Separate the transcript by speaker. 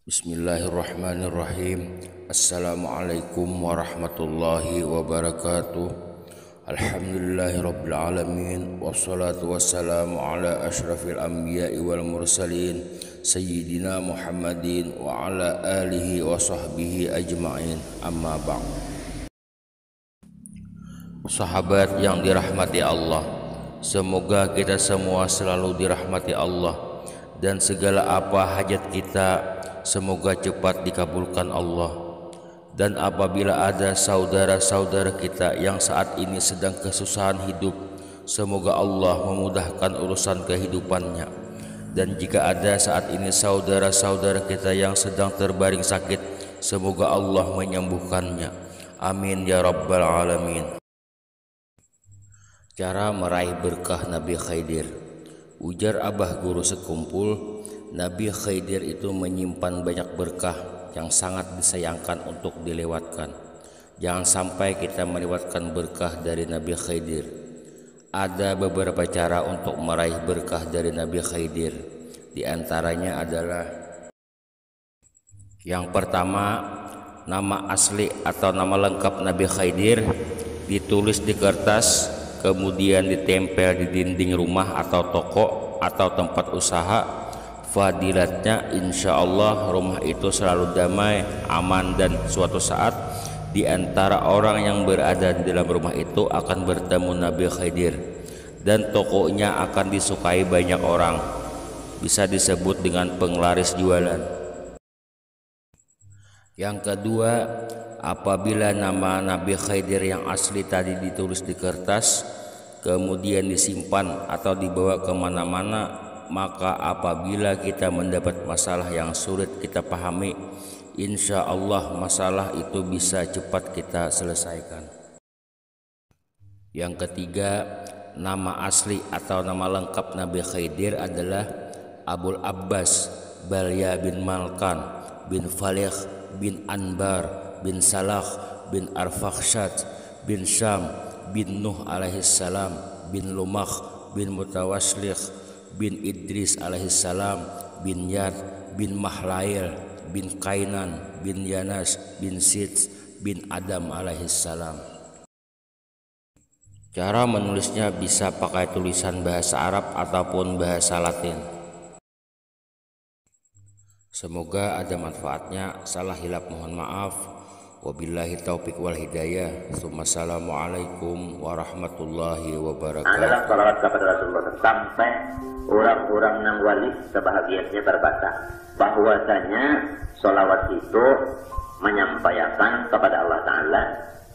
Speaker 1: Bismillahirrahmanirrahim. Assalamualaikum warahmatullahi wabarakatuh. Alhamdulillahirabbil alamin wassalatu wassalamu ala asyrafil anbiya'i wal mursalin sayyidina Muhammadin wa ala alihi wa sahbihi ajma'in. Amma ba'd. Sahabat yang dirahmati Allah, semoga kita semua selalu dirahmati Allah dan segala apa hajat kita semoga cepat dikabulkan Allah. Dan apabila ada saudara-saudara kita yang saat ini sedang kesusahan hidup, semoga Allah memudahkan urusan kehidupannya. Dan jika ada saat ini saudara-saudara kita yang sedang terbaring sakit, semoga Allah menyembuhkannya. Amin ya rabbal alamin. Cara meraih berkah Nabi Khidir. Ujar abah guru sekumpul, Nabi Khidir itu menyimpan banyak berkah yang sangat disayangkan untuk dilewatkan. Jangan sampai kita melewatkan berkah dari Nabi Khidir. Ada beberapa cara untuk meraih berkah dari Nabi Khidir. Di antaranya adalah: yang pertama, nama asli atau nama lengkap Nabi Khidir ditulis di kertas, kemudian ditempel di dinding rumah atau toko atau tempat usaha. Fadilatnya insya Allah rumah itu selalu damai, aman, dan suatu saat di antara orang yang berada di dalam rumah itu akan bertemu Nabi Khidir, dan tokonya akan disukai banyak orang, bisa disebut dengan penglaris jualan. Yang kedua, apabila nama Nabi Khidir yang asli tadi ditulis di kertas kemudian disimpan atau dibawa kemana-mana, maka apabila kita mendapat masalah yang sulit kita pahami, insya Allah masalah itu bisa cepat kita selesaikan. Yang ketiga, nama asli atau nama lengkap Nabi Khidir adalah Abul Abbas Balya bin Malkan bin Falih bin Anbar bin Salah bin Arfakhshad bin Syam bin Nuh alaihissalam bin Lumah bin Mutawaslih bin Idris alaihissalam bin Yad bin Mahlail bin Kainan bin Yanas bin Sid bin Adam alaihissalam. Cara menulisnya bisa pakai tulisan bahasa Arab ataupun bahasa Latin. Semoga ada manfaatnya. Salah hilap mohon maaf. Wabillahi taufiq wal hidayah. Assalamualaikum warahmatullahi wabarakatuh.
Speaker 2: Adalah salawat kepada Rasulullah sampai orang-orang yang wali sebahagiannya berbantah bahwasanya salawat itu menyampaikan kepada Allah Ta'ala